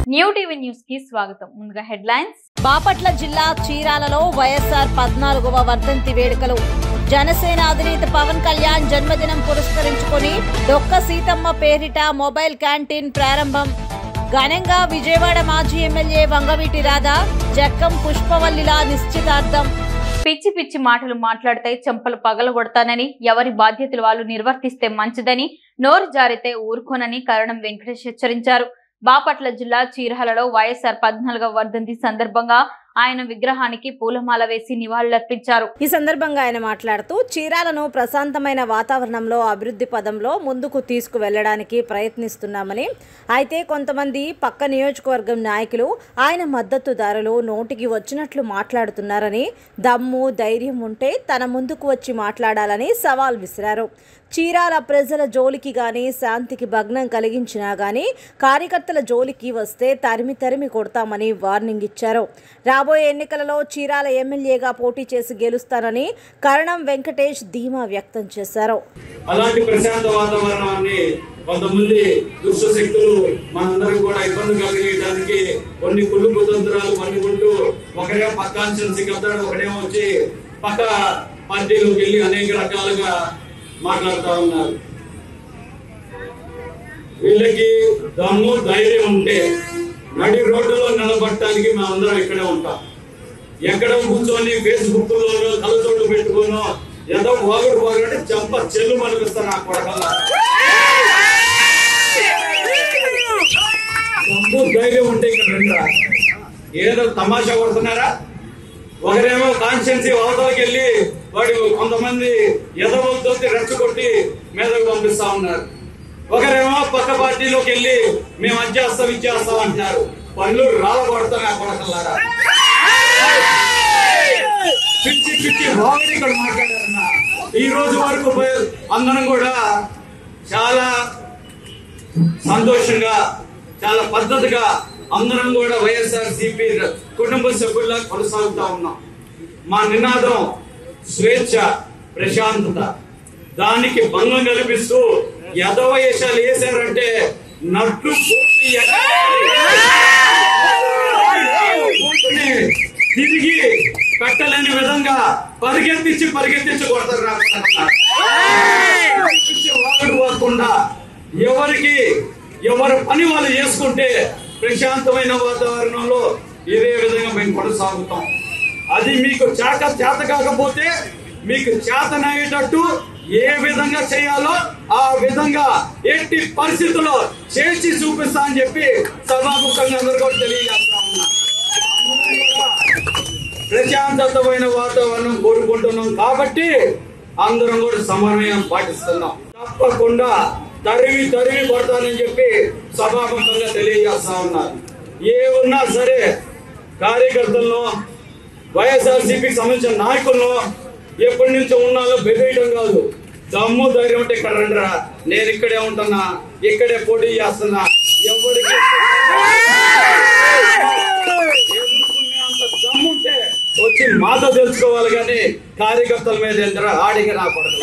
New TV news కి స్వాగతం. ముందుగా హెడ్లైన్స్. బాపట్ల జిల్లా చీరాలలో వైఎస్ఆర్ 14వ వర్ధంతి వేడుకలు. జనసేన అధినేత పవన్ కళ్యాణ్ జన్మదినం పురస్కరించుకొని డొక్క సీతమ్మ పేరిట మొబైల్ క్యాంటీన్ ప్రారంభం. ఘనంగా విజయవాడ మాజీ ఎమ్మెల్యే వంగవీటి రాధా జక్కం పుష్పవల్లిల నిశ్చితార్థం. పిచ్చి పిచ్చి మాటలు మాట్లాడితే చెంపలు పగలగొడతానని, ఎవరి బాధ్యతలు వాళ్ళు నిర్వర్తిస్తే మంచిదని, నోరు జారితే ఊరుకోనని కరణం వెంకటేష్ హెచ్చరించారు. బాపట్ల జిల్లా చీరాలలో వైఎస్ఆర్ 14వ వర్ధంతి సందర్భంగా ఆయన విగ్రహానికి పూలమాల వేసి నివాళులర్పించారు. ఈ సందర్భంగా ఆయన మాట్లాడుతూ చీరాలను ప్రశాంతమైన వాతావరణంలో అభివృద్ధి పదంలో ముందుకు తీసుకువెళ్లడానికి ప్రయత్నిస్తున్నామని, అయితే కొంతమంది పక్క నియోజకవర్గం నాయకులు ఆయన మద్దతుదారులు నోటికి వచ్చినట్లు మాట్లాడుతున్నారని, దమ్ము ధైర్యం ఉంటే తన ముందుకు వచ్చి మాట్లాడాలని సవాల్ విసిరారు. చీరాల ప్రజల జోలికి గాని, శాంతికి భగ్నం కలిగించినా గాని కార్యకర్తల జోలికి వస్తే తరిమి కొడతామని వార్నింగ్ ఇచ్చారు. రాబోయే ఎన్నికలలో చీరాల ఎమ్మెల్యేగా పోటీ చేసి గెలుస్తానని కరణం వెంకటేష్ ధీమా వ్యక్తం చేశారు. అలాంటి ప్రశాంత వాతావరణాన్ని కొంతమంది దుష్ట శక్తులు మనందరం కూడా ఇబ్బంది కలిగించడానికి కొన్ని కుళ్ళు కుతంత్రాలు కొన్ని ఉంటూ ఒకరే పక్క కాన్స్టిట్యున్సీకి వెళ్తాడు, ఒకడేమో వచ్చి పక్క పార్టీలోకి వెళ్ళి అనేక రకాలుగా మాట్లాడుతూ ఉన్నారు. వీళ్ళకి దమ్ము ధైర్యం ఉంటే నడి రోడ్డులో నిలబడటానికి మేమందరం ఇక్కడే ఉంటాం. ఎక్కడ కూర్చొని ఫేస్బుక్ లో కలచోట్లు పెట్టుకున్నా ఏదో పోగొట్టు చెంప చెల్లు మనిపిస్తాను ఆ కొడకల్లా. దమ్ము ధైర్యం ఉంటే ఇక్కడ రండిరా. ఏదో తమాషా కొడుతున్నారా? ఒకరేమో కాన్స్టిట్యున్సీ అవతలకి వెళ్ళి వాడు కొంతమంది ఎదవలతో రెచ్చగొట్టి మీదకు పంపిస్తా ఉన్నారు. ఒకరేమో పక్క పార్టీలోకి వెళ్ళి మేము అచ్చేస్తాం ఇచ్చేస్తాం అంటున్నారు. పనులు రాలబడతాం కొడకల్లారా. పిచ్చి పిచ్చి బాగుని ఇక్కడ మాట్లాడారన్న. ఈ రోజు వరకు అందరం కూడా చాలా సంతోషంగా చాలా పద్ధతిగా అందరం కూడా వైఎస్ఆర్సీపీ కుటుంబ సభ్యుల్లా కొనసాగుతా ఉన్నాం. మా నినాదం స్వేచ్ఛ ప్రశాంతత. దానికి భంగం కల్పిస్తూ యథవేషాలు వేశారంటే నట్టు తిరిగి పెట్టలేని విధంగా పరిగెత్తించి కొడతారు. వాకుండా ఎవరి పని వాళ్ళు చేసుకుంటే ప్రశాంతమైన వాతావరణంలో ఇదే విధంగా మేము కొనసాగుతాం. అది మీకు చేత కాకపోతే మీకు చేతనయ్యేటట్టు ఏ విధంగా చేయాలో ఆ విధంగా ఎట్టి పరిస్థితుల్లో చేసి చూపిస్తా అని చెప్పి సభాముఖంగా అందరూ కూడా తెలియజేస్తా ఉన్నా. ప్రశాంతమైన వాతావరణం కోరుకుంటున్నాం కాబట్టి అందరం కూడా సమన్వయం పాటిస్తున్నాం. తప్పకుండా తరిమి కొడతానని చెప్పి సభాముఖంగా తెలియజేస్తా ఉన్నారు. ఏ ఉన్నా సరే కార్యకర్తలను వైఎస్ఆర్సీపీకి సంబంధించిన నాయకులను ఎప్పటి నుంచో ఉన్నాలో బెదిరియడం కాదు. దమ్ము ధైర్యం ఉంటే ఇక్కడ రండిరా. నేను ఇక్కడే ఉంటున్నా, ఇక్కడే పోటీ చేస్తున్నా. ఎవరికి ఎదుర్కొనే అంత దమ్ముంటే వచ్చి మాట తెలుసుకోవాలి కానీ కార్యకర్తల మీద ఎంత ఆడికి రాకూడదు.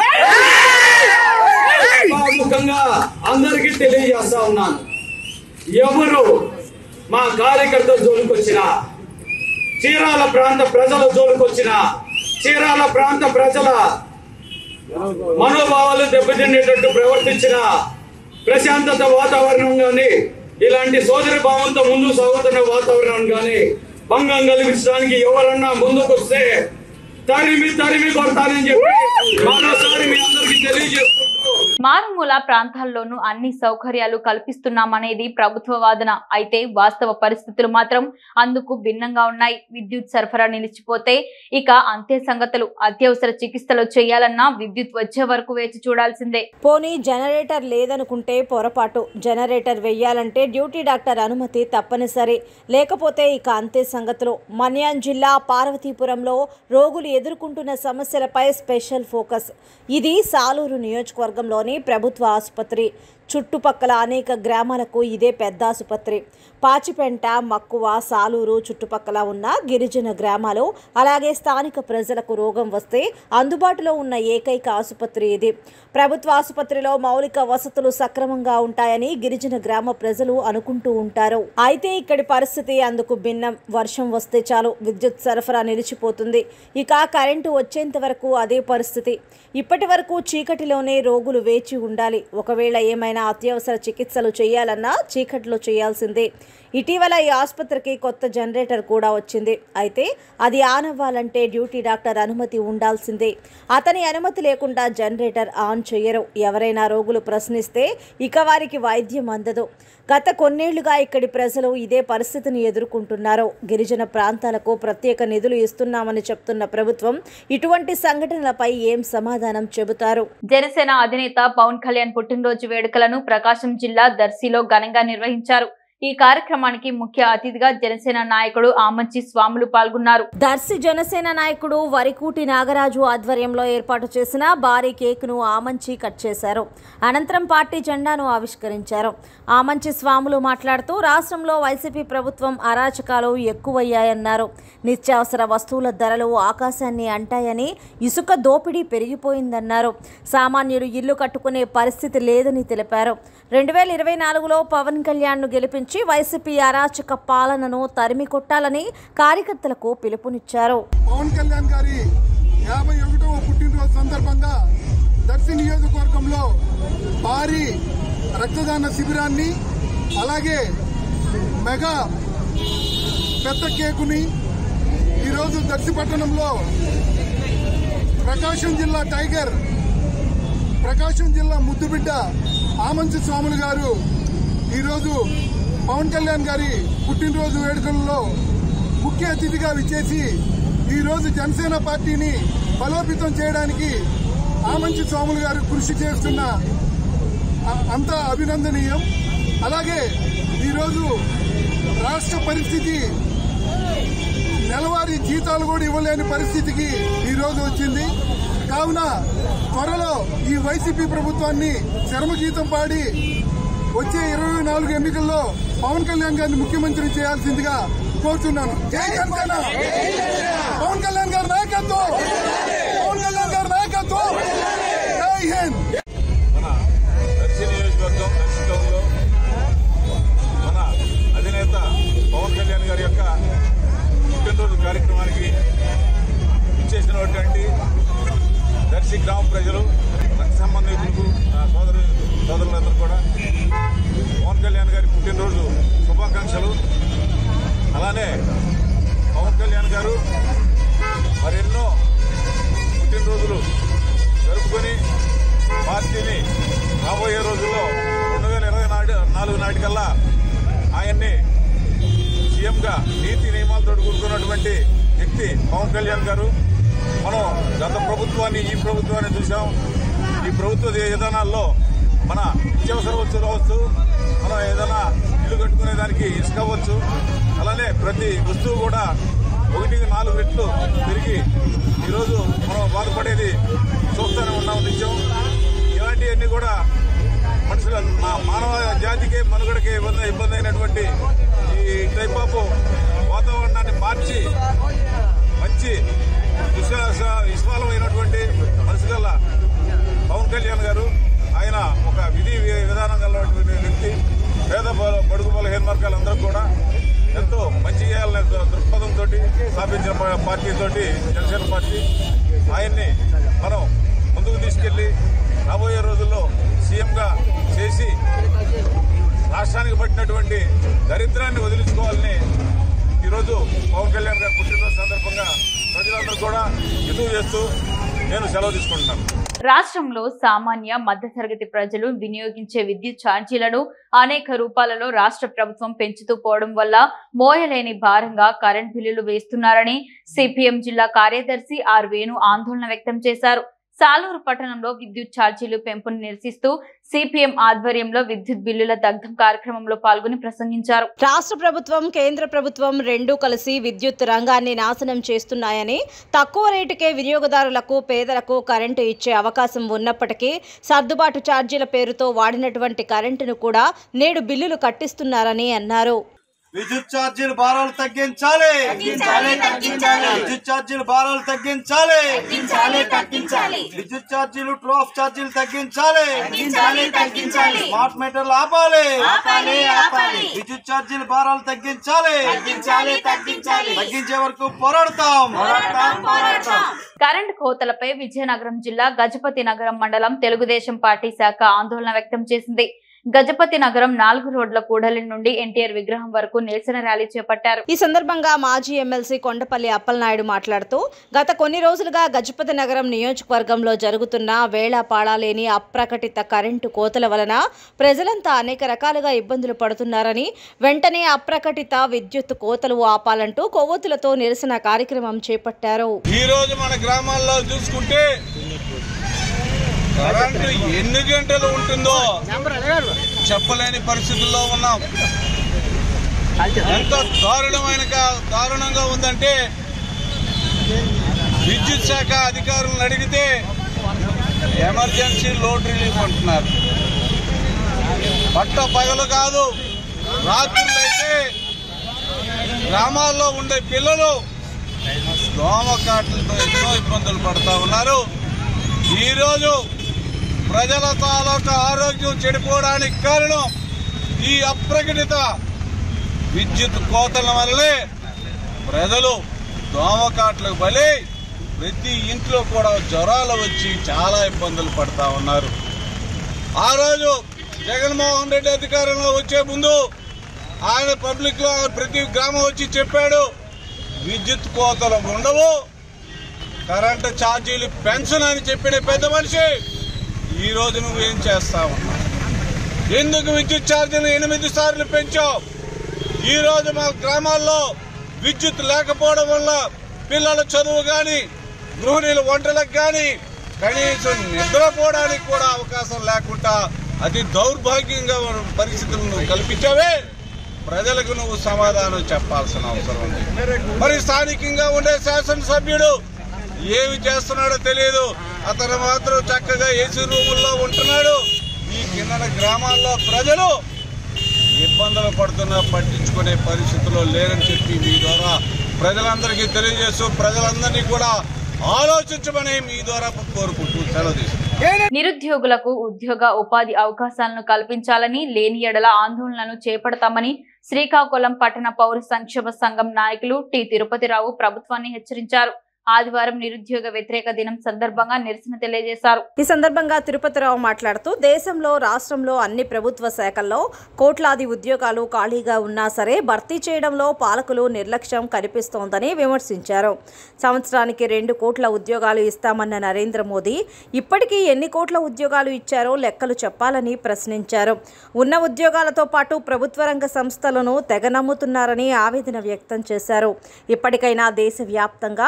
ముఖంగా అందరికీ తెలియజేస్తా ఉన్నాను. ఎవరు మా కార్యకర్తల జోలికి వచ్చినా, చీరాల ప్రాంత ప్రజల జోలికి వచ్చినా, చీరాల ప్రాంత ప్రజల మనోభావాలు దెబ్బతినేటట్టు ప్రవర్తించిన ప్రశాంతత వాతావరణం గాని, ఇలాంటి సోదరి భావంతో ముందు సాగుతున్న వాతావరణం గాని భంగం కలిగించడానికి ఎవరన్నా ముందుకు వస్తే తరిమి కొడతానని చెప్పి మరోసారి మీ అందరికీ తెలియజేసుకుంటూ మారుమూల ప్రాంతాల్లోనూ అన్ని సౌకర్యాలు కల్పిస్తున్నామనేది ప్రభుత్వ వాదన. అయితే వాస్తవ పరిస్థితులు మాత్రం అందుకు భిన్నంగా ఉన్నాయి. విద్యుత్ సరఫరా నిలిచిపోతే ఇక అంతే సంగతులు. అత్యవసర చికిత్సలు చేయాలన్నా విద్యుత్ వచ్చే వరకు వేచి చూడాల్సిందే. పోనీ జనరేటర్ లేదనుకుంటే పొరపాటు. జనరేటర్ వెయ్యాలంటే డ్యూటీ డాక్టర్ అనుమతి తప్పనిసరి. లేకపోతే ఇక అంతే సంగతులు. మన్యాన్ జిల్లా పార్వతీపురంలో రోగులు ఎదుర్కొంటున్న సమస్యలపై స్పెషల్ ఫోకస్. ఇది సాలూరు నియోజకవర్గంలోని ప్రభుత్వ ఆసుపత్రి. చుట్టుపక్కల అనేక గ్రామాలకు ఇదే పెద్ద ఆసుపత్రి. పాచిపెంట, మక్కువ, సాలూరు చుట్టుపక్కల ఉన్న గిరిజన గ్రామాలు అలాగే స్థానిక ప్రజలకు రోగం వస్తే అందుబాటులో ఉన్న ఏకైక ఆసుపత్రి ఇది. ప్రభుత్వ ఆసుపత్రిలో మౌలిక వసతులు సక్రమంగా ఉంటాయని గిరిజన గ్రామ ప్రజలు అనుకుంటూ ఉంటారు. అయితే ఇక్కడి పరిస్థితి అందుకు భిన్నం. వర్షం వస్తే చాలు విద్యుత్ సరఫరా నిలిచిపోతుంది. ఇక కరెంటు వచ్చేంత వరకు అదే పరిస్థితి. ఇప్పటి వరకు చీకటిలోనే రోగులు వేచి ఉండాలి. ఒకవేళ ఏమైనా అత్యవసర చికిత్సలు చేయాలన్నా చీకట్లో చేయాల్సిందే. ఇటీవల ఈ ఆసుపత్రికి కొత్త జనరేటర్ కూడా వచ్చింది. అయితే అది ఆన్ అవ్వాలంటే డ్యూటీ డాక్టర్ అనుమతి ఉండాల్సిందే. అతని అనుమతి లేకుండా జనరేటర్ ఆన్ చేయరు. ఎవరైనా రోగులు ప్రశ్నిస్తే ఇక వారికి వైద్యం అందదు. గత కొన్నేళ్లుగా ఇక్కడి ప్రజలు ఇదే పరిస్థితిని ఎదుర్కొంటున్నారు. గిరిజన ప్రాంతాలకు ప్రత్యేక నిధులు ఇస్తున్నామని చెప్తున్న ప్రభుత్వం ఇటువంటి సంఘటనలపై ఏం సమాధానం చెబుతారు? జనసేన అధినేత పవన్ కళ్యాణ్ పుట్టినరోజు వేడుకలను ప్రకాశం జిల్లా దర్శిలో ఘనంగా నిర్వహించారు. ఈ కార్యక్రమానికి ముఖ్య అతిథిగా జనసేన నాయకుడు ఆమంచి స్వాములు పాల్గొన్నారు. దర్శి జనసేన నాయకుడు వరికూటి నాగరాజు ఆధ్వర్యంలో ఏర్పాటు చేసిన భారీ కేకును ఆమంచి కట్ చేశారు. అనంతరం పార్టీ జెండాను ఆవిష్కరించారు. ఆమంచి స్వాములు మాట్లాడుతూ రాష్ట్రంలో వైసీపీ ప్రభుత్వం అరాచకాలు ఎక్కువయ్యాయన్నారు. నిత్యావసర వస్తువుల ధరలు ఆకాశాన్ని అంటాయని, ఇసుక దోపిడీ పెరిగిపోయిందన్నారు. సామాన్యుడు ఇల్లు కట్టుకునే పరిస్థితి లేదని తెలిపారు. 2024లో పవన్ కళ్యాణ్ను గెలిపించి వైసీపీ అరాచక పాలనను తరిమి కొట్టాలని కార్యకర్తలకు పిలుపునిచ్చారు. పవన్ కళ్యాణ్ గారి 51వ పుట్టినరోజు సందర్భంగా దర్శి నియోజకవర్గంలో భారీ రక్తదాన శిబిరాన్ని అలాగే మెగా పెద్ద కేకుని ఈరోజు దర్శి పట్టణంలో ప్రకాశం జిల్లా టైగర్, ప్రకాశం జిల్లా ముద్దుబిడ్డ ఆమంచి స్వాములు గారు ఈరోజు పవన్ కళ్యాణ్ గారి పుట్టినరోజు వేడుకలలో ముఖ్య అతిథిగా విచ్చేసి ఈరోజు జనసేన పార్టీని బలోపేతం చేయడానికి ఆమంచి స్వాములు గారు కృషి చేస్తున్న అంతా అభినందనీయం. అలాగే ఈరోజు రాష్ట్ర పరిస్థితి నెలవారీ జీతాలు కూడా ఇవ్వలేని పరిస్థితికి ఈరోజు వచ్చింది. కావున త్వరలో ఈ వైసీపీ ప్రభుత్వాన్ని చరమగీతం పాడి వచ్చే 24 ఎన్నికల్లో పవన్ కళ్యాణ్ గారిని ముఖ్యమంత్రి చేయాల్సిందిగా కోరుతున్నాను. జై జనసేన! పవన్ కళ్యాణ్ గారి నాయకత్వం! పవన్ కళ్యాణ్ గారి నాయకత్వం! జై హింద్! మన దర్శి నియోజకవర్గం దర్శిలో మన అధినేత పవన్ కళ్యాణ్ గారి యొక్క పుట్టినరోజు కార్యక్రమానికి ఇచ్చేసినటువంటి దర్శి గ్రామ ప్రజలు, రక్త సంబంధికులకు, సోదరులందరూ కూడా పవన్ కళ్యాణ్ గారి పుట్టినరోజు శుభాకాంక్షలు. అలానే పవన్ కళ్యాణ్ గారు మరెన్నో పుట్టినరోజులు జరుపుకొని పార్టీని రాబోయే రోజుల్లో 2024 నాటికల్లా ఆయన్ని సీఎంగా నీతి నియమాలతో కూడుకున్నటువంటి వ్యక్తి పవన్ కళ్యాణ్ గారు. మనం గత ప్రభుత్వాన్ని, ఈ ప్రభుత్వాన్ని చూసాం. ఈ ప్రభుత్వ విధానాల్లో మన నిత్యావసర వస్తువులు అవ్వచ్చు, మనం ఏదైనా ఇల్లు కట్టుకునే దానికి ఇసుక అవ్వచ్చు, అలానే ప్రతి వస్తువు కూడా 1-4 రెట్లు పెరిగి ఈరోజు మనం బాధపడేది చూస్తూనే ఉన్నాం నిత్యం. ఇలాంటివన్నీ కూడా మనుషుల మానవ జాతికి మనుగడకి ఇబ్బంది అయినటువంటి ఈ టైప్ ఆఫ్ వాతావరణాన్ని మార్చి మంచి విశ్వాసమైనటువంటి మనసు గల పవన్ కళ్యాణ్ గారు, ఆయన ఒక విధి విధానం గలటువంటి వ్యక్తి. పేద బడుగు బలహీన వర్గాలందరూ కూడా ఎంతో మంచి చేయాలనే దృక్పథంతో స్థాపించిన పార్టీతోటి జనసేన పార్టీ. ఆయన్ని మనం ముందుకు తీసుకెళ్లి రాబోయే రోజుల్లో సీఎంగా చేసి రాష్ట్రానికి పట్టినటువంటి దరిద్రాన్ని వదిలించుకోవాలని ఈరోజు పవన్ కళ్యాణ్ గారి పుట్టినరోజు సందర్భంగా ప్రజలందరూ కూడా ఎదురు చేస్తూ నేను సెలవు తీసుకుంటున్నాను. రాష్ట్రంలో సామాన్య మధ్యతరగతి ప్రజలు వినియోగించే విద్యుత్ ఛార్జీలను అనేక రూపాలలో రాష్ట్ర ప్రభుత్వం పెంచుతూ పోవడం వల్ల మోయలేని భారంగా కరెంట్ బిల్లులు వేస్తున్నారని సిపిఎం జిల్లా కార్యదర్శి ఆర్ వేణు ఆందోళన వ్యక్తం చేశారు. సాలూరు పట్టణంలో విద్యుత్ ఛార్జీలు పెంపును నిరసిస్తూ సిపిఎం ఆధ్వర్యంలో విద్యుత్ బిల్లుల దగ్ధం కార్యక్రమంలో పాల్గొని ప్రసంగించారు. రాష్ట్ర ప్రభుత్వం, కేంద్ర ప్రభుత్వం రెండూ కలిసి విద్యుత్ రంగాన్ని నాశనం చేస్తున్నాయని, తక్కువ రేటుకే వినియోగదారులకు, పేదలకు కరెంటు ఇచ్చే అవకాశం ఉన్నప్పటికీ సర్దుబాటు ఛార్జీల పేరుతో వాడినటువంటి కరెంటును కూడా నేడు బిల్లులు కట్టిస్తున్నారని అన్నారు. విద్యుత్ ఛార్జీలు భారాలు తగ్గించాలి. విద్యుత్ ఛార్జీలు భారాలు తగ్గించాలి. విద్యుత్ ఛార్జీలు ట్రోఫ్ ఛార్జీలు తగ్గించాలి. స్మార్ట్ మీటర్లు ఆపాలి. విద్యుత్ ఛార్జీలు భారాలు తగ్గించాలి. తగ్గించే వరకు పోరాడతాం. కరెంట్ కోతలపై విజయనగరం జిల్లా గజపతి నగరం మండలం తెలుగుదేశం పార్టీ శాఖ ఆందోళన వ్యక్తం చేసింది. గజపతి నగరం 4 రోడ్ల కూడలి నుండి ఎన్టీఆర్ విగ్రహం వరకు నిరసన ర్యాలీ చేపట్టారు. ఈ సందర్భంగా మాజీ ఎమ్మెల్సీ కొండపల్లి అప్పలనాయుడు మాట్లాడుతూ, గత కొన్ని రోజులుగా గజపతి నగరం నియోజకవర్గంలో జరుగుతున్న వేళాపాళాలేని అప్రకటిత కరెంటు కోతల వలన ప్రజలంతా అనేక రకాలుగా ఇబ్బందులు పడుతున్నారని, వెంటనే అప్రకటిత విద్యుత్ కోతలు ఆపాలంటూ కొవ్వొత్తులతో నిరసన కార్యక్రమం చేపట్టారు. ఈ రోజు మన గ్రామాల్లో చూసుకుంటే కరెంటు ఎన్ని గంటలు ఉంటుందో చెప్పలేని పరిస్థితుల్లో ఉన్నాం. ఎంత దారుణంగా ఉందంటే విద్యుత్ శాఖ అధికారులను అడిగితే ఎమర్జెన్సీ లోడ్ రిలీఫ్ అంటున్నారు. పట్ట పగలు కాదు, రాత్రులైతే గ్రామాల్లో ఉండే పిల్లలు దోమకాట్లతో ఎన్నో ఇబ్బందులు పడుతూ ఉన్నారు. ఈరోజు ప్రజల తాలూకా ఆరోగ్యం చెడిపోవడానికి కారణం ఈ అప్రకటిత విద్యుత్ కోతల వల్లే ప్రజలు దోమకాట్లకు బలి, ప్రతి ఇంట్లో కూడా జ్వరాలు వచ్చి చాలా ఇబ్బందులు పడతా ఉన్నారు. ఆ రోజు జగన్మోహన్ రెడ్డి అధికారంలో వచ్చే ముందు ఆయన పబ్లిక్ లో ప్రతి గ్రామం వచ్చి చెప్పాడు, విద్యుత్ కోతలు ఉండవు, కరెంటు ఛార్జీలు పెంచనని చెప్పిన పెద్ద మనిషి ఈ రోజు నువ్వేం చేస్తా ఉన్నావు? ఎందుకు విద్యుత్ ఛార్జీలు 8 సార్లు పెంచావు? ఈ రోజు మా గ్రామాల్లో విద్యుత్ లేకపోవడం వల్ల పిల్లల చదువు గాని, గృహిణీల వంటలకు గాని, కనీసం నిద్రపోవడానికి కూడా అవకాశం లేకుండా అతి దౌర్భాగ్యంగా పరిస్థితులను కల్పించావే. ప్రజలకు నువ్వు సమాధానం చెప్పాల్సిన అవసరం ఉంది. మరి స్థానికంగా ఉండే శాసనసభ్యుడు ఏమి చేస్తున్నాడో తెలియదు, అతను మాత్రం చక్కగా ఏసీ రూముల్లో ఉంటున్నాడు. ఈ కింద గ్రామాల్లో ప్రజలు ఇబ్బందులు పడుతున్నా పట్టించుకునే పరిస్థితుల్లో లేరని చెప్పి మీ ద్వారా ప్రజలందరికీ తెలియజేస్తూ ప్రజలందరినీ కూడా ఆలోచించమని మీ ద్వారా కోరుకుంటూ సెలవు తీసుకుంటాం. నిరుద్యోగులకు ఉద్యోగ ఉపాధి అవకాశాలను కల్పించాలని, లేని ఎడల ఆందోళనలను చేపడతామని శ్రీకాకుళం పట్టణ పౌర సంక్షేమ సంఘం నాయకులు టి తిరుపతిరావు ప్రభుత్వాన్ని హెచ్చరించారు. ఆదివారం నిరుద్యోగ వ్యతిరేక దినం సందర్భంగా నిరసన తెలియజేశారు. ఈ సందర్భంగా తిరుపతిరావు మాట్లాడుతూ, దేశంలో, రాష్ట్రంలో అన్ని ప్రభుత్వ శాఖల్లో కోట్లాది ఉద్యోగాలు ఖాళీగా ఉన్నా సరే భర్తీ చేయడంలో పాలకులు నిర్లక్ష్యం కనిపిస్తోందని విమర్శించారు. సంవత్సరానికి 2 కోట్ల ఉద్యోగాలు ఇస్తామన్న నరేంద్ర మోదీ ఇప్పటికీ ఎన్ని కోట్ల ఉద్యోగాలు ఇచ్చారో లెక్కలు చెప్పాలని ప్రశ్నించారు. ఉన్న ఉద్యోగాలతో పాటు ప్రభుత్వ రంగ సంస్థలను తెగ నమ్ముతున్నారని ఆవేదన వ్యక్తం చేశారు. ఇప్పటికైనా దేశవ్యాప్తంగా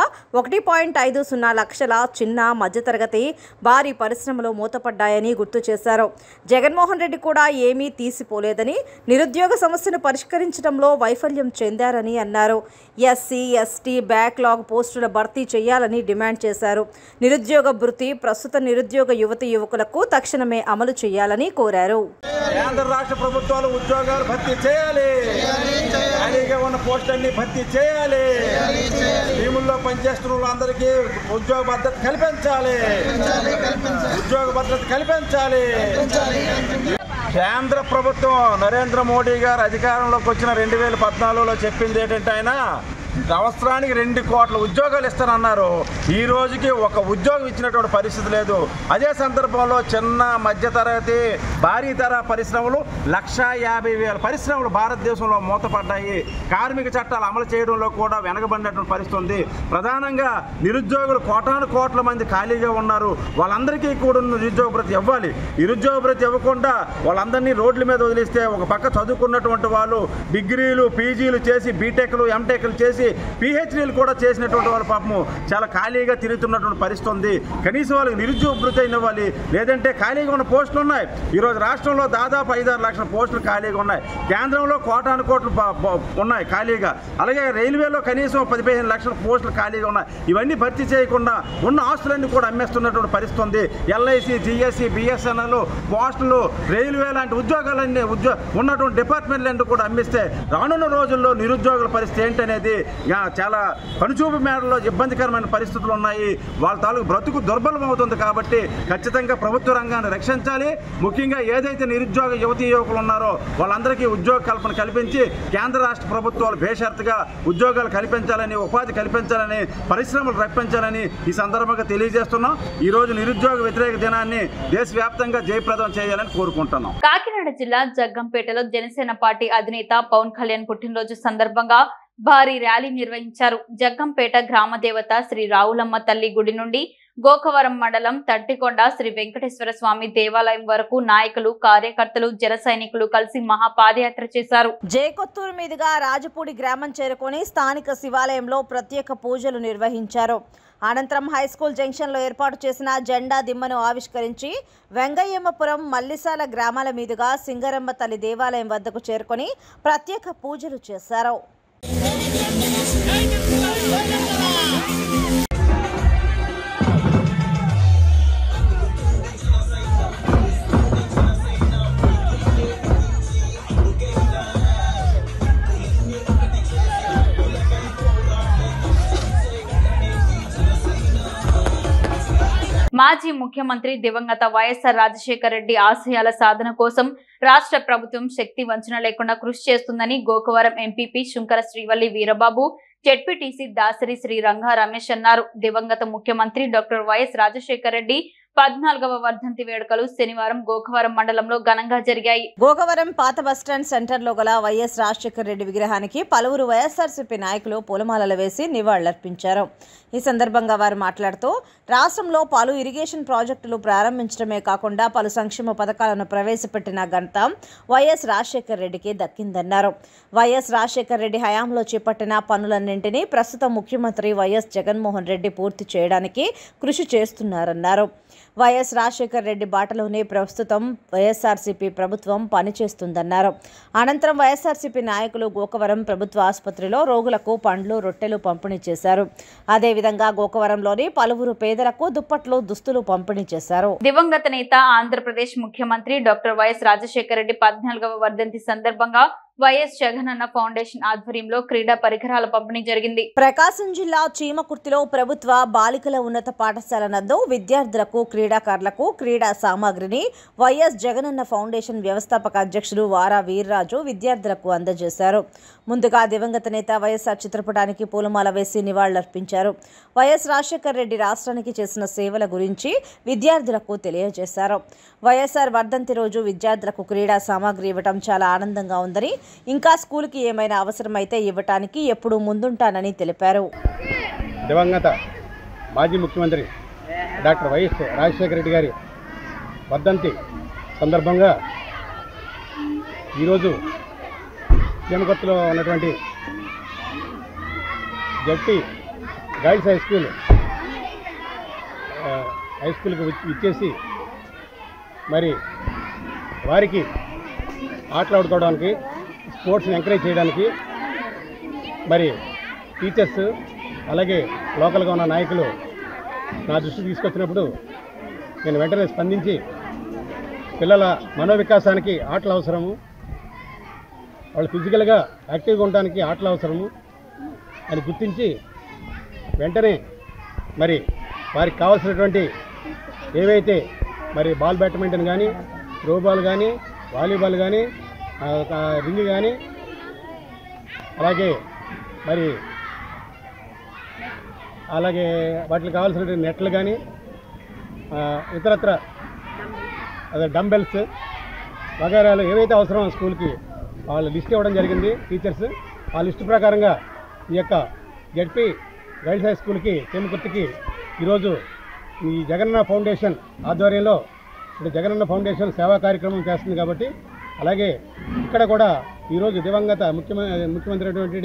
1.50 లక్షల చిన్న, మధ్యతరగతి, భారీ పరిశ్రమలు మూతపడ్డాయని గుర్తు చేశారు. జగన్మోహన్ రెడ్డి కూడా ఏమీ తీసిపోలేదని, నిరుద్యోగ సమస్యను పరిష్కరించడంలో వైఫల్యం చెందారని అన్నారు. ఎస్సీ, ఎస్టీ బ్యాక్లాగ్ పోస్టుల భర్తీ చేయాలని డిమాండ్ చేశారు. నిరుద్యోగ భృతి ప్రస్తుత నిరుద్యోగ యువతీ యువకులకు తక్షణమే అమలు చేయాలని కోరారు. కేంద్ర రాష్ట్ర ప్రభుత్వాలు ఉద్యోగాలు భర్తీ చేయాలి, ఖాళీగా ఉన్న పోస్టులన్నీ భర్తీ చేయాలి, టీముల్లో పనిచేస్తున్న అందరికీ ఉద్యోగ భద్రత కల్పించాలి. కేంద్ర ప్రభుత్వం నరేంద్ర మోడీ గారు అధికారంలోకి వచ్చిన 2014లో చెప్పింది ఏంటంటే, ఆయన సంవత్సరానికి 2 కోట్ల ఉద్యోగాలు ఇస్తానన్నారు. ఈ రోజుకి ఒక ఉద్యోగం ఇచ్చినటువంటి పరిస్థితి లేదు. అదే సందర్భంలో చిన్న, మధ్యతరగతి, భారీ తరహా పరిశ్రమలు 1,50,000 పరిశ్రమలు భారతదేశంలో మూతపడ్డాయి. కార్మిక చట్టాలు అమలు చేయడంలో కూడా వెనకబడినటువంటి పరిస్థితి ఉంది. ప్రధానంగా నిరుద్యోగులు కోట్ల మంది ఖాళీగా ఉన్నారు. వాళ్ళందరికీ కూడా నిరుద్యోగ భృతి ఇవ్వాలి. నిరుద్యోగ భృతి ఇవ్వకుండా వాళ్ళందరినీ రోడ్ల మీద వదిలిస్తే, ఒక పక్క చదువుకున్నటువంటి వాళ్ళు డిగ్రీలు, పీజీలు చేసి, బీటెక్లు, ఎంటెక్లు చేసి చేసి PhDలు కూడా చేసినటువంటి వాళ్ళ పాపము చాలా ఖాళీగా తిరుగుతున్నటువంటి పరిస్థితి ఉంది. కనీసం వాళ్ళకి నిరుద్యోగ భృతి ఇవ్వాలి, లేదంటే ఖాళీగా ఉన్న పోస్టులు ఉన్నాయి. ఈరోజు రాష్ట్రంలో దాదాపు 5-6 లక్షల పోస్టులు ఖాళీగా ఉన్నాయి. కేంద్రంలో కోటాను కోట్లు ఉన్నాయి ఖాళీగా. అలాగే రైల్వేలో కనీసం 10-15 లక్షల పోస్టులు ఖాళీగా ఉన్నాయి. ఇవన్నీ భర్తీ చేయకుండా ఉన్న ఆస్తులన్నీ కూడా అమ్మేస్తున్నటువంటి పరిస్థితి ఉంది. LIC, GSC, BSNL, పోస్టులు, రైల్వే లాంటి ఉద్యోగాలన్నీ ఉన్నటువంటి డిపార్ట్మెంట్లన్నీ కూడా అమ్మిస్తే రానున్న రోజుల్లో నిరుద్యోగుల పరిస్థితి ఏంటనేది చాలా కనుచూపు మేరలో ఇబ్బందికరమైన పరిస్థితులు ఉన్నాయి. వాళ్ళ తాలూకు బ్రతుకు దుర్బలం అవుతుంది. కాబట్టి ఖచ్చితంగా ప్రభుత్వ రంగాన్ని రక్షించాలి. ముఖ్యంగా ఏదైతే నిరుద్యోగ యువతీ యువకులు ఉన్నారో వాళ్ళందరికీ ఉద్యోగ కల్పన కల్పించి కేంద్ర రాష్ట్ర ప్రభుత్వాలు బేషరతుగా ఉద్యోగాలు కల్పించాలని, ఉపాధి కల్పించాలని, పరిశ్రమలు రప్పించాలని ఈ సందర్భంగా తెలియజేస్తున్నాం. ఈ రోజు నిరుద్యోగ వ్యతిరేక దినాన్ని దేశవ్యాప్తంగా జయప్రదం చేయాలని కోరుకుంటున్నాం. కాకినాడ జిల్లా జగ్గంపేటలో జనసేన పార్టీ అధినేత పవన్ కళ్యాణ్ పుట్టినరోజు సందర్భంగా భారీ ర్యాలీ నిర్వహించారు. జగ్గంపేట గ్రామ దేవత శ్రీ రావులమ్మ తల్లి గుడి నుండి గోకవరం మండలం తట్టికొండ శ్రీ వెంకటేశ్వర స్వామి దేవాలయం వరకు నాయకులు, కార్యకర్తలు, జన సైనికులు కలిసి మహాపాదయాత్ర చేశారు. జేకొత్తూరు మీదుగా రాజపూడి గ్రామం చేరుకొని స్థానిక శివాలయంలో ప్రత్యేక పూజలు నిర్వహించారు. అనంతరం హైస్కూల్ జంక్షన్లో ఏర్పాటు చేసిన జెండా దిమ్మను ఆవిష్కరించి వెంగయ్యమ్మపురం, మల్లిసాల గ్రామాల మీదుగా సింగరమ్మ తల్లి దేవాలయం వద్దకు చేరుకొని ప్రత్యేక పూజలు చేశారు. మాజీ ముఖ్యమంత్రి దివంగత వైఎస్ఆర్ రాజశేఖర రెడ్డి ఆశయాల సాధన కోసం రాష్ట్ర ప్రభుత్వం శక్తి వంచన లేకుండా కృషి చేస్తుందని గోకవరం ఎంపీపీ శుంకర శ్రీవల్లి వీరబాబు, జెడ్పీటీసీ దాసరి శ్రీ రంగా రమేష్ అన్నారు. దివంగత ముఖ్యమంత్రి డాక్టర్ వైఎస్ రాజశేఖర రెడ్డి 14వ వర్ధంతి వేడుకలు శనివారం గోకవరం మండలంలో ఘనంగా జరిగాయి. గోకవరం పాత బస్టాండ్ సెంటర్లో గల వైఎస్ రాజశేఖర రెడ్డి విగ్రహానికి పలువురు వైఎస్ఆర్సీపీ నాయకులు పూలమాలలు వేసి నివాళులర్పించారు. ఈ సందర్భంగా వారు మాట్లాడుతూ రాష్ట్రంలో పలు ఇరిగేషన్ ప్రాజెక్టులు ప్రారంభించడమే కాకుండా పలు సంక్షేమ పథకాలను ప్రవేశపెట్టిన ఘనత వైఎస్ రాజశేఖర రెడ్డికి దక్కిందన్నారు. వైఎస్ రాజశేఖర రెడ్డి హయాంలో చేపట్టిన పనులన్నింటినీ ప్రస్తుత ముఖ్యమంత్రి వైఎస్ జగన్మోహన్ రెడ్డి పూర్తి చేయడానికి కృషి చేస్తున్నారన్నారు. వైఎస్ రాజశేఖర రెడ్డి బాటలోనే ప్రస్తుతం వైఎస్ఆర్సీపీ ప్రభుత్వం పనిచేస్తుందన్నారు. అనంతరం వైఎస్ఆర్సీపీ నాయకులు గోకవరం ప్రభుత్వ ఆసుపత్రిలో రోగులకు పండ్లు, రొట్టెలు పంపిణీ చేశారు. అదేవిధంగా గోకవరంలోని పలువురు పేదలకు దుప్పట్లు, దుస్తులు పంపిణీ చేశారు. దివంగత నేత ఆంధ్రప్రదేశ్ ముఖ్యమంత్రి డాక్టర్ వైఎస్ రాజశేఖర రెడ్డి 14వ వర్ధంతి సందర్భంగా వైఎస్ జగనన్న ఫౌండేషన్ ఆధ్వర్యంలో క్రీడా పరికరాల పంపిణీ జరిగింది. ప్రకాశం జిల్లా చీమకుర్తిలో ప్రభుత్వ బాలికల ఉన్నత పాఠశాల నందు విద్యార్థులకు, క్రీడాకారులకు క్రీడా సామాగ్రిని వైఎస్ జగనన్న ఫౌండేషన్ వ్యవస్థాపక అధ్యక్షుడు వారా వీర్రాజు విద్యార్థులకు అందజేశారు. ముందుగా దివంగత నేత వైఎస్ఆర్ చిత్రపటానికి పూలమాల వేసి నివాళులర్పించారు. వైఎస్ రాజశేఖర రెడ్డి రాష్ట్రానికి చేసిన సేవల గురించి విద్యార్థులకు తెలియజేశారు. వైఎస్ఆర్ వర్ధంతి రోజు విద్యార్థులకు క్రీడా సామాగ్రి ఇవ్వటం చాలా ఆనందంగా ఉందని, ఇంకా స్కూల్కి ఏమైనా అవసరమైతే ఇవ్వటానికి ఎప్పుడూ ముందుంటానని తెలిపారు. దివంగత మాజీ ముఖ్యమంత్రి డాక్టర్ వైఎస్ రాజశేఖర రెడ్డి గారి వర్ధంతి సందర్భంగా ఈరోజు చీమకుర్తిలో ఉన్నటువంటి జెడ్పీ గర్ల్స్ హై స్కూల్కి ఇచ్చేసి మరి వారికి ఆటలాడుకోవడానికి, స్పోర్ట్స్ని ఎంకరేజ్ చేయడానికి మరి టీచర్స్ అలాగే లోకల్గా ఉన్న నాయకులు నా దృష్టికి తీసుకొచ్చినప్పుడు నేను వెంటనే స్పందించి పిల్లల మనోవికాసానికి ఆటలు అవసరము, వాళ్ళు ఫిజికల్గా యాక్టివ్గా ఉండడానికి ఆటలు అవసరము అని గుర్తించి వెంటనే మరి వారికి కావాల్సినటువంటి ఏవైతే మరి బాల్ బ్యాడ్మింటన్ కానీ, త్రోబాల్ కానీ, వాలీబాల్ కానీ, రింగ్ కానీ, అలాగే మరి వాటికి కావాల్సినటువంటి నెట్లు కానీ, ఇతరత్ర అదే డంబెల్స్ వగైరాలు ఏవైతే అవసరమో స్కూల్కి వాళ్ళు లిస్ట్ ఇవ్వడం జరిగింది టీచర్స్. ఆ లిస్టు ప్రకారంగా ఈ యొక్క జెడ్పీ గర్ల్స్ హై స్కూల్కి చీమకుర్తికి ఈరోజు ఈ జగనన్న ఫౌండేషన్ ఆధ్వర్యంలో జగనన్న ఫౌండేషన్ సేవా కార్యక్రమం చేస్తుంది కాబట్టి, అలాగే ఇక్కడ కూడా ఈరోజు దివంగత ముఖ్యమంత్రి అయినటువంటి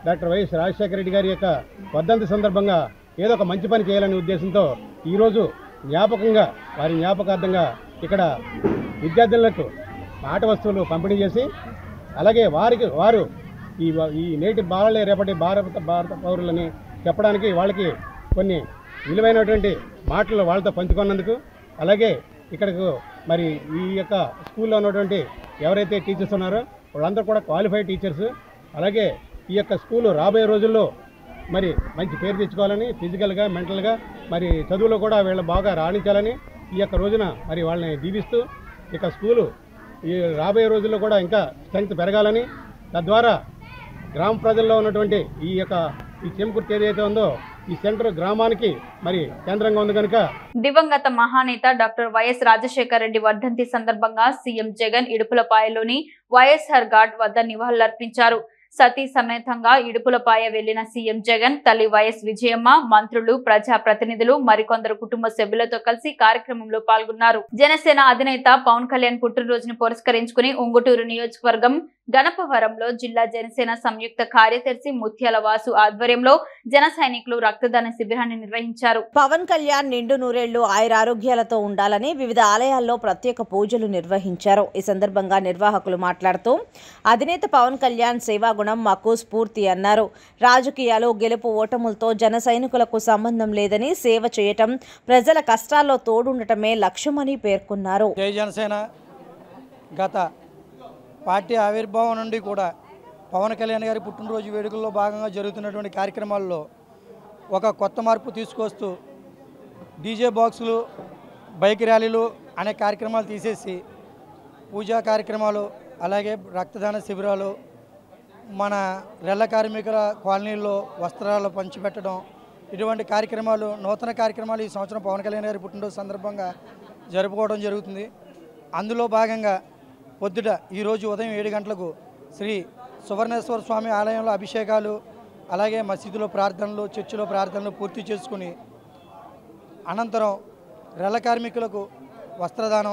డాక్టర్ వైఎస్ రాజశేఖర రెడ్డి గారి యొక్క వర్ధంతి సందర్భంగా ఏదో ఒక మంచి పని చేయాలనే ఉద్దేశంతో ఈరోజు జ్ఞాపకంగా వారి జ్ఞాపకార్థంగా ఇక్కడ విద్యార్థులకు ఆట వస్తువులు పంపిణీ చేసి అలాగే వారు ఈ నేటి బాలలే రేపటి భారత పౌరులని చెప్పడానికి వాళ్ళకి కొన్ని విలువైనటువంటి మాటలు వాళ్ళతో పంచుకున్నందుకు అలాగే ఇక్కడకు మరి ఈ యొక్క స్కూల్లో ఉన్నటువంటి ఎవరైతే టీచర్స్ ఉన్నారో వాళ్ళందరూ కూడా క్వాలిఫైడ్ టీచర్స్ అలాగే ఈ యొక్క స్కూలు రాబోయే రోజుల్లో మరి మంచి పేరు తెచ్చుకోవాలని ఫిజికల్గా మెంటల్గా మరి చదువులో కూడా వీళ్ళు బాగా రాణించాలని ఈ యొక్క రోజున మరి వాళ్ళని దీవిస్తూ ఇక స్కూలు ఈ రాబోయే రోజుల్లో కూడా ఇంకా స్ట్రెంగ్త్ పెరగాలని తద్వారా గ్రామ ప్రజల్లో ఉన్నటువంటి ఈ చెంకుర్తి ఏదైతే ఉందో ఈ సెంటర్ గ్రామానికి మరి కేంద్రంగా ఉంది కనుక దివంగత మహానేత డాక్టర్ వైఎస్ రాజశేఖర రెడ్డి వర్ధంతి సందర్భంగా సీఎం జగన్ ఇడుపులపాయలోని వైఎస్ఆర్ ఘాట్ వద్ద నివాళులర్పించారు. సతీ సమేతంగా ఇడుపులపాయ వెళ్లిన సీఎం జగన్ తల్లి వైఎస్ విజయమ్మ, మంత్రులు, ప్రజా ప్రతినిధులు, మరికొందరు కుటుంబ సభ్యులతో కలిసి కార్యక్రమంలో పాల్గొన్నారు. జనసేన అధినేత పవన్ కళ్యాణ్ పుట్టినరోజును పురస్కరించుకుని ఉంగుటూరు నియోజకవర్గం గణపవరంలో జిల్లా జనసేన సంయుక్త కార్యదర్శి ముత్యాల వాసు ఆధ్వర్యంలో జన సైనికులు రక్తదాన శిబిరాన్ని నిర్వహించారు. పవన్ కళ్యాణ్ నిండు నూరేళ్లు ఆయురారోగ్యాలతో ఉండాలని వివిధ ఆలయాల్లో ప్రత్యేక పూజలు నిర్వహించారు. ఈ సందర్భంగా నిర్వాహకులు మాట్లాడుతూ అధినేత పవన్ కళ్యాణ్ సేవాగుణం మాకు స్ఫూర్తి అన్నారు. రాజకీయాలు గెలుపు ఓటములతో జన సైనికులకు సంబంధం లేదని సేవ చేయటం, ప్రజల కష్టాల్లో తోడుండటమే లక్ష్యమని పేర్కొన్నారు. జై జనసేన గత పార్టీ ఆవిర్భావం నుండి కూడా పవన్ కళ్యాణ్ గారి పుట్టినరోజు వేడుకల్లో భాగంగా జరుగుతున్నటువంటి కార్యక్రమాల్లో ఒక కొత్త మార్పు తీసుకొస్తూ డీజే బాక్సులు, బైక్ ర్యాలీలు అనే కార్యక్రమాలు తీసేసి పూజా కార్యక్రమాలు, అలాగే రక్తదాన శిబిరాలు, మన రెల్ల కార్మికుల కాలనీల్లో వస్త్రాలు పంచిపెట్టడం, ఇటువంటి కార్యక్రమాలు, నూతన కార్యక్రమాలు ఈ సంవత్సరం పవన్ కళ్యాణ్ గారి పుట్టినరోజు సందర్భంగా జరుపుకోవడం జరుగుతుంది. అందులో భాగంగా పొద్దుట ఈరోజు ఉదయం 7 గంటలకు శ్రీ సువర్ణేశ్వర స్వామి ఆలయంలో అభిషేకాలు, అలాగే మసీదులో ప్రార్థనలు, చర్చిలో ప్రార్థనలు పూర్తి చేసుకుని అనంతరం రెల్ల కార్మికులకు వస్త్రదానం,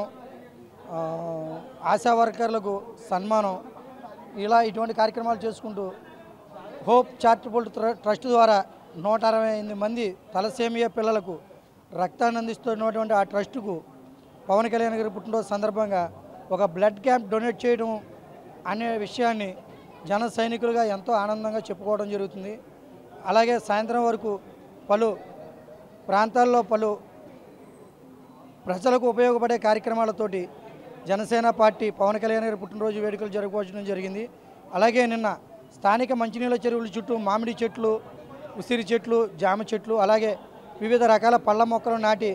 ఆశా వర్కర్లకు సన్మానం, ఇటువంటి కార్యక్రమాలు చేసుకుంటూ హోప్ చారిటబుల్ ట్రస్ట్ ద్వారా 168 మంది తలసేమియా పిల్లలకు రక్తాన్ని అందిస్తున్నటువంటి ఆ ట్రస్టుకు పవన్ కళ్యాణ్ గారి పుట్టినరోజు సందర్భంగా ఒక బ్లడ్ క్యాంప్ డొనేట్ చేయడం అనే విషయాన్ని జన సైనికులుగా ఎంతో ఆనందంగా చెప్పుకోవడం జరుగుతుంది. అలాగే సాయంత్రం వరకు పలు ప్రాంతాల్లో పలు ప్రజలకు ఉపయోగపడే కార్యక్రమాలతోటి జనసేన పార్టీ పవన్ కళ్యాణ్ గారి పుట్టినరోజు వేడుకలు జరుపుకోవడం జరిగింది. అలాగే నిన్న స్థానిక మంచినీళ్ళ చెరువుల చుట్టూ మామిడి చెట్లు, ఉసిరి చెట్లు, జామ చెట్లు, అలాగే వివిధ రకాల పళ్ళ మొక్కలు నాటి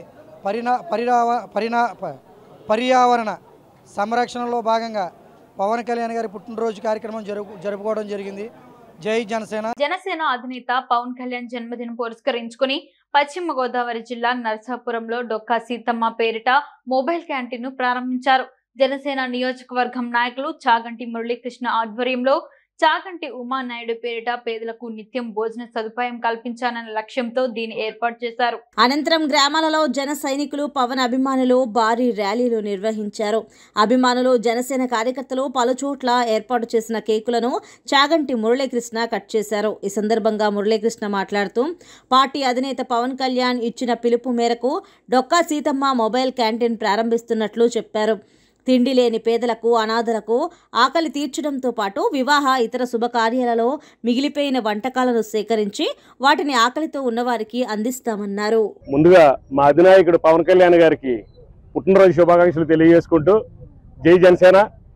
పర్యావరణ సంరక్షణలో భాగంగా పవన్ కళ్యాణ్ గారి పుట్టినరోజు కార్యక్రమం జరుపుకోవడం జరిగింది. జై జనసేన. జనసేన అధినేత పవన్ కళ్యాణ్ జన్మదినం పురస్కరించుకుని పశ్చిమ గోదావరి జిల్లా నరసాపురంలో డొక్కా సీతమ్మ పేరిట మొబైల్ క్యాంటీన్ ను ప్రారంభించారు. జనసేన నియోజకవర్గం నాయకులు చాగంటి మురళీకృష్ణ ఆధ్వర్యంలో చాగంటి ఉమానాయుడు పేరిట పేదలకు నిత్యం భోజన సదుపాయం కల్పించాలన్న లక్ష్యంతో దీన్ని ఏర్పాటు చేశారు. అనంతరం గ్రామాలలో జన సైనికులు, పవన్ అభిమానులు భారీ ర్యాలీలు నిర్వహించారు. అభిమానులు, జనసేన కార్యకర్తలు పలుచోట్ల ఏర్పాటు చేసిన కేకులను చాగంటి మురళీకృష్ణ కట్ చేశారు. ఈ సందర్భంగా మురళీకృష్ణ మాట్లాడుతూ పార్టీ అధినేత పవన్ కళ్యాణ్ ఇచ్చిన పిలుపు మేరకు డొక్కా సీతమ్మ మొబైల్ క్యాంటీన్ ప్రారంభిస్తున్నట్లు చెప్పారు. తిండి లేని పేదలకు, అనాథలకు ఆకలి తీర్చడంతో పాటు వివాహ, ఇతర శుభకార్యాలలో మిగిలిపోయిన వంటకాలను సేకరించి వాటిని ఆకలితో ఉన్నవారికి అందిస్తామన్నారు. ముందుగా మా అధినాయకుడు పవన్ కళ్యాణ్ గారికి పుట్టినరోజు శుభాకాంక్షలు తెలియజేసుకుంటూ జై జనసేన.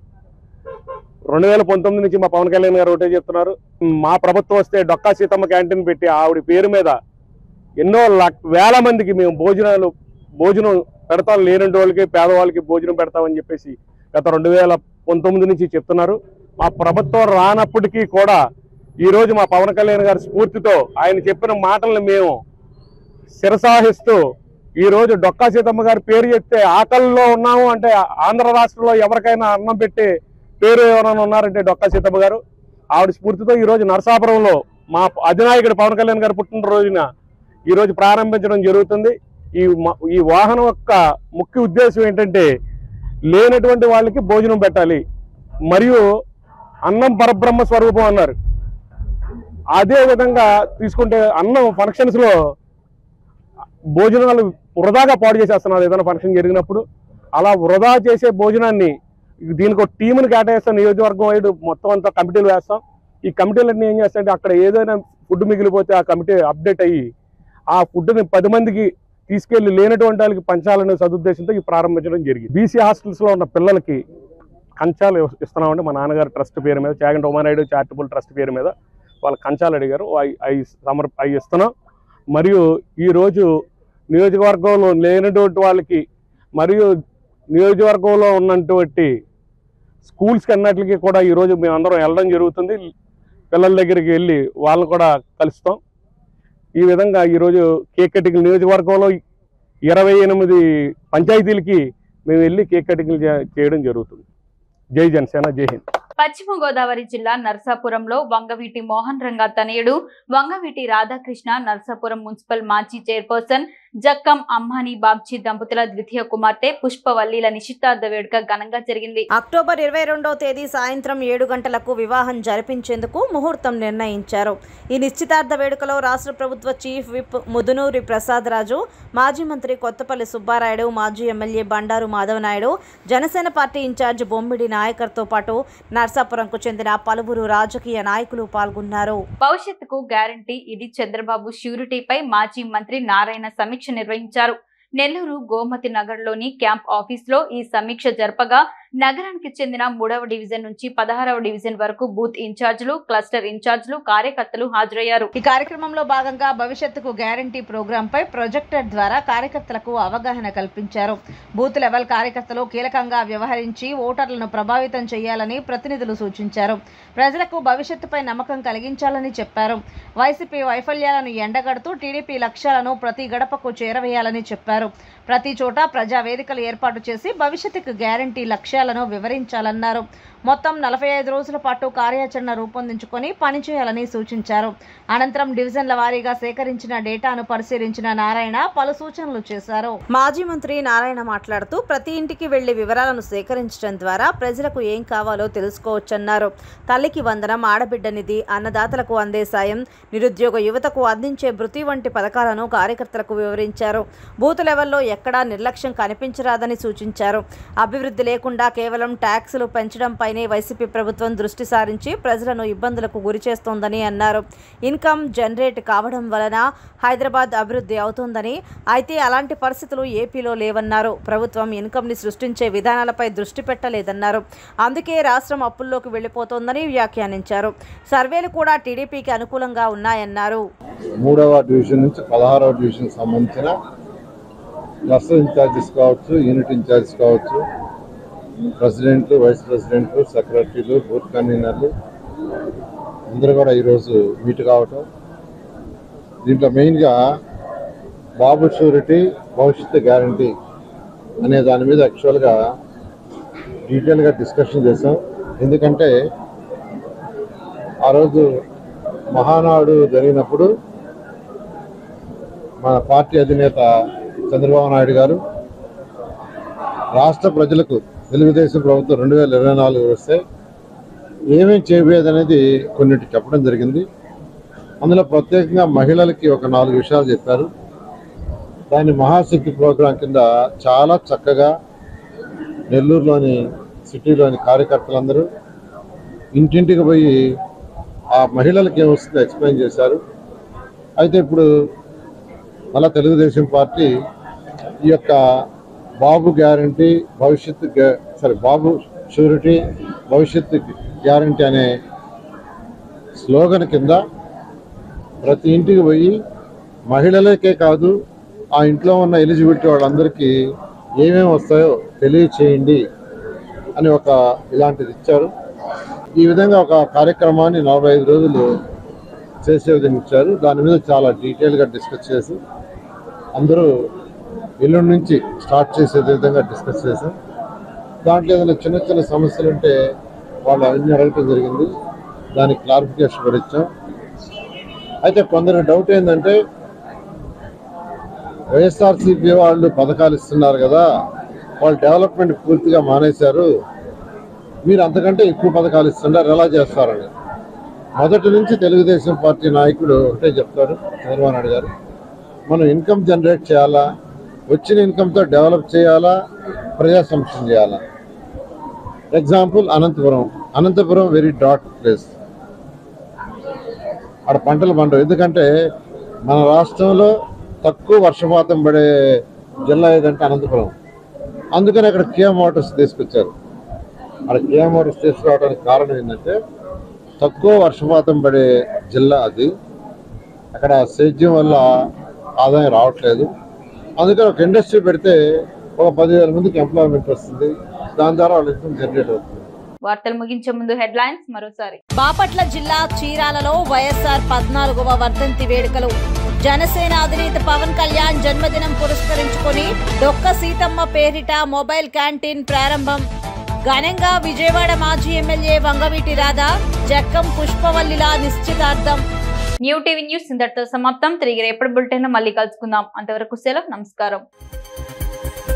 2019 నుంచి మా పవన్ కళ్యాణ్ గారు ఒకటే చెప్తున్నారు, మా ప్రభుత్వం వస్తే డొక్కా సీతమ్మ క్యాంటీన్ పెట్టి ఆవిడ పేరు మీద ఎన్నో వేల మందికి మేము భోజనం పెడతాం, లేనంటి వాళ్ళకి, పేదవాళ్ళకి భోజనం పెడతామని చెప్పేసి గత 2019 నుంచి చెప్తున్నారు. మా ప్రభుత్వం రానప్పటికీ కూడా ఈరోజు మా పవన్ కళ్యాణ్ గారి స్ఫూర్తితో ఆయన చెప్పిన మాటలను మేము శిరసాహిస్తూ ఈరోజు డొక్కా సీతమ్మ గారి పేరు చెప్తే ఆకలిలో ఉన్నాము అంటే ఆంధ్ర రాష్ట్రంలో ఎవరికైనా అన్నం పెట్టే పేరు ఎవరైనా ఉన్నారంటే డొక్కా సీతమ్మ గారు. ఆవిడ స్ఫూర్తితో ఈరోజు నరసాపురంలో మా అధినాయకుడు పవన్ కళ్యాణ్ గారి పుట్టినరోజున ఈరోజు ప్రారంభించడం జరుగుతుంది. ఈ వాహనం యొక్క ముఖ్య ఉద్దేశం ఏంటంటే లేనటువంటి వాళ్ళకి భోజనం పెట్టాలి, మరియు అన్నం పరబ్రహ్మ స్వరూపం అన్నారు. అదే విధంగా తీసుకుంటే అన్నం ఫంక్షన్స్లో భోజనాలు వృధాగా పాడు చేసేస్తున్నారు. ఏదైనా ఫంక్షన్ జరిగినప్పుడు అలా వృధా చేసే భోజనాన్ని దీనికి ఒక టీంని కేటాయిస్తాం. నియోజకవర్గం వైడ్ మొత్తం అంతా కమిటీలు వేస్తాం. ఈ కమిటీలన్నీ ఏం చేస్తాయంటే అక్కడ ఏదైనా ఫుడ్ మిగిలిపోతే ఆ కమిటీ అప్డేట్ అయ్యి ఆ ఫుడ్ని 10 మందికి తీసుకెళ్లి లేనటువంటి వాళ్ళకి పంచాలనే సదుద్దేశంతో ఈ ప్రారంభించడం జరిగింది. బీసీ హాస్టల్స్లో ఉన్న పిల్లలకి కంచాలు ఇస్తున్నామండి. మా నాన్నగారు ట్రస్ట్ పేరు మీద, చాగంటి ఉమానాయుడు చారిటబుల్ ట్రస్ట్ పేరు మీద వాళ్ళు కంచాలు అడిగారు, అవి ఇస్తున్నాం. మరియు ఈరోజు నియోజకవర్గంలో లేనటువంటి వాళ్ళకి మరియు నియోజకవర్గంలో ఉన్నటువంటి స్కూల్స్కి అన్నిటికీ కూడా ఈరోజు మేమందరం వెళ్ళడం జరుగుతుంది. పిల్లల దగ్గరికి వెళ్ళి వాళ్ళని కూడా కలుస్తాం. ఈ విధంగా ఈరోజు కేక్ కటింగ్ నియోజకవర్గంలో 28 పంచాయతీలకి మేము వెళ్ళి కేక్ కటింగ్లు చేయడం జరుగుతుంది. జై జనసేన, జై హింద్. పశ్చిమ గోదావరి జిల్లా నర్సాపురంలో వంగవీటి మోహన్ రంగా తనయుడు వంగవీటి రాధాకృష్ణ, నర్సాపురం మున్సిపల్ మాజీ చైర్పర్సన్ జక్కం అమ్మాని బాబ్జీ దంపతుల ద్వితీయ కుమార్తె పుష్పవల్లిల నిశ్చితార్థ వేడుక ఘనంగా జరిగింది. అక్టోబర్ 22వ తేదీ సాయంత్రం 7 గంటలకు వివాహం జరిపించేందుకు ముహూర్తం నిర్ణయించారు. ఈ నిశ్చితార్థ వేడుకలో రాష్ట్ర ప్రభుత్వ చీఫ్ విప్ ముదునూరి ప్రసాద్ రాజు, మాజీ మంత్రి కొత్తపల్లి సుబ్బారాయుడు, మాజీ MLA Bandaru Madhava Naidu, Janasena party incharge Bommidi నాయకర్తో పాటు నర్సాపురంకు చెందిన పలువురు రాజకీయ నాయకులు పాల్గొన్నారు. భవిష్యత్తుకు గ్యారంటీ ఇది చంద్రబాబు ష్యూరిటీపై మాజీ మంత్రి నారాయణ సమీక్ష నిర్వహించారు. నెల్లూరు గోమతి నగర్లోని క్యాంప్ ఆఫీస్లో ఈ సమీక్ష జరపగా నగరానికి చెందిన 3వ డివిజన్ నుంచి 16వ డివిజన్ వరకు బూత్ ఇన్ఛార్జీలు, క్లస్టర్ ఇన్ఛార్జీలు, కార్యకర్తలు హాజరయ్యారు. ఈ కార్యక్రమంలో భాగంగా భవిష్యత్తుకు గ్యారంటీ ప్రోగ్రాం పై ప్రొజెక్టర్ ద్వారా కార్యకర్తలకు అవగాహన కల్పించారు. బూత్ లెవెల్ కార్యకర్తలు కీలకంగా వ్యవహరించి ఓటర్లను ప్రభావితం చేయాలని ప్రతినిధులు సూచించారు. ప్రజలకు భవిష్యత్తుపై నమ్మకం కలిగించాలని చెప్పారు. వైసీపీ వైఫల్యాలను ఎండగడుతూ టీడీపీ లక్ష్యాలను ప్రతి గడపకు చేరవేయాలని చెప్పారు. ప్రతి చోట ప్రజా వేదికలు ఏర్పాటు చేసి భవిష్యత్తుకు గ్యారంటీ లక్ష్యాలను వివరించాలన్నారు. మొత్తం 45 రోజుల పాటు కార్యాచరణ రూపొందించుకొని పనిచేయాలని సూచించారు. అనంతరం డివిజన్ల వారీగా సేకరించిన డేటాను పరిశీలించిన నారాయణ పలు సూచనలు చేశారు. మాజీ మంత్రి నారాయణ మాట్లాడుతూ ప్రతి ఇంటికి వెళ్లి వివరాలను సేకరించడం ద్వారా ప్రజలకు ఏం కావాలో తెలుసుకోవచ్చన్నారు. తల్లికి వందనం, ఆడబిడ్డ నిధి, అన్నదాతలకు అందే సాయం, నిరుద్యోగ యువతకు అందించే భృతి వంటి పథకాలను కార్యకర్తలకు వివరించారు. బూత్ లెవెల్లో ఎక్కడా నిర్లక్ష్యం కనిపించరాదని సూచించారు. అభివృద్ధి లేకుండా కేవలం ట్యాక్సులు పెంచడంపైనే వైసీపీ ప్రభుత్వం దృష్టి సారించి ప్రజలను ఇబ్బందులకు గురి చేస్తోందని అన్నారు. ఇన్కమ్ జనరేట్ కావడం వలన హైదరాబాద్ అభివృద్ధి అవుతోందని, అయితే అలాంటి పరిస్థితులు ఏపీలో లేవన్నారు. ప్రభుత్వం ఇన్కమ్ని సృష్టించే విధానాలపై దృష్టి పెట్టలేదన్నారు. అందుకే రాష్ట్రం అప్పుల్లోకి వెళ్లిపోతోందని వ్యాఖ్యానించారు. సర్వేలు కూడా టీడీపీకి అనుకూలంగా ఉన్నాయన్నారు. 3వ డివిజన్ నుంచి 16వ డివిజన్ సంబంధించిన క్లస్టర్ ఇన్ఛార్జెస్ కావచ్చు, యూనిట్ ఇన్ఛార్జెస్ కావచ్చు, ప్రెసిడెంట్లు, వైస్ ప్రెసిడెంట్లు, సెక్రటరీలు, బూత్ కన్వీనర్లు అందరూ కూడా ఈరోజు మీట్ కావటం. దీంట్లో మెయిన్గా బాబు షూరిటీ, భవిష్యత్తు గ్యారంటీ అనే దాని మీద యాక్చువల్గా డీటెయిల్గా డిస్కషన్ చేసాం. ఎందుకంటే ఆ రోజు మహానాడు జరిగినప్పుడు మన పార్టీ అధినేత చంద్రబాబు నాయుడు గారు రాష్ట్ర ప్రజలకు తెలుగుదేశం ప్రభుత్వం 2024 వస్తే ఏమేమి చేయబోయేదనేది కొన్నిటి చెప్పడం జరిగింది. అందులో ప్రత్యేకంగా మహిళలకి ఒక 4 విషయాలు చెప్పారు. దాన్ని మహాశక్తి ప్రోగ్రాం కింద చాలా చక్కగా నెల్లూరులోని సిటీలోని కార్యకర్తలందరూ ఇంటింటికి పోయి ఆ మహిళలకి ఏమొస్తుందో ఎక్స్ప్లెయిన్ చేశారు. అయితే ఇప్పుడు మళ్ళా తెలుగుదేశం పార్టీ ఈ యొక్క బాబు గ్యారంటీ, బాబు షూరిటీ, భవిష్యత్తు గ్యారంటీ అనే స్లోగన్ కింద ప్రతి ఇంటికి పోయి మహిళలకే కాదు ఆ ఇంట్లో ఉన్న ఎలిజిబిలిటీ వాళ్ళందరికీ ఏమేమి వస్తాయో తెలియచేయండి అని ఒక ఇలాంటిది ఇచ్చారు. ఈ విధంగా ఒక కార్యక్రమాన్ని 45 రోజులు చేసే విధంగా ఇచ్చారు. దాని మీద చాలా డీటెయిల్గా డిస్కస్ చేసి అందరూ ఎల్లుండి నుంచి స్టార్ట్ చేసే విధంగా డిస్కస్ చేసాం. దాంట్లో ఏదైనా చిన్న చిన్న సమస్యలు ఉంటే వాళ్ళు అవన్నీ అడగటం జరిగింది. దానికి క్లారిఫికేషన్ కూడా ఇచ్చాం. అయితే కొందరు డౌట్ ఏంటంటే వైఎస్ఆర్సీపీ వాళ్ళు పథకాలు ఇస్తున్నారు కదా, వాళ్ళు డెవలప్మెంట్ పూర్తిగా మానేశారు, మీరు అంతకంటే ఎక్కువ పథకాలు ఇస్తున్నారు ఎలా చేస్తారని. మొదటి నుంచి తెలుగుదేశం పార్టీ నాయకుడు ఒకటే చెప్తారు చంద్రబాబు నాయుడు గారు, మనం ఇన్కమ్ జనరేట్ చేయాలా, వచ్చిన ఇన్కమ్తో డెవలప్ చేయాలా, ప్రజా సంక్షేమం చేయాలా. ఎగ్జాంపుల్ అనంతపురం వెరీ డాట్ ప్లేస్. అక్కడ పంటలు పండవు, ఎందుకంటే మన రాష్ట్రంలో తక్కువ వర్షపాతం పడే జిల్లా ఏదంటే అనంతపురం. అందుకని అక్కడ కియా మోటార్స్ తీసుకొచ్చారు. అక్కడ కియా మోటార్స్ తీసుకురావడానికి కారణం ఏంటంటే తక్కువ వర్షపాతం పడే జిల్లా అది, అక్కడ సేద్యం వల్ల ఆదాయం రావట్లేదు. అందుకని ఒక ఇండస్ట్రీ పెడితే ఒక 10,000 మందికి ఎంప్లాయ్మెంట్ వస్తుంది, దాని ద్వారా వాళ్ళ ఇన్కమ్ జనరేట్ అవుతుంది. వార్తలు ముగించే ముందు హెడ్లైన్స్ మరోసారి. బాపట్ల జిల్లా చీరాలలో వైఎస్ఆర్ 14వ వర్ధంతి వేడుకలు. జనసేన అధినేత పవన్ కళ్యాణ్ జన్మదినం పురస్కరించుకొని డొక్క సీతమ్మ పేరిట మొబైల్ క్యాంటీన్ ప్రారంభం. ఘనంగా విజయవాడ మాజీ ఎమ్మెల్యే వంగవీటి రాధా, జక్కం పుష్పవల్లిల నిశ్చితార్థం. న్యూ టీవీ న్యూస్ ఇంతటితో సమాప్తం. తిరిగి రేపటి బులెటిన్ లో మళ్ళీ కలుసుకుందాం. అంతవరకు సెలవు. నమస్కారం.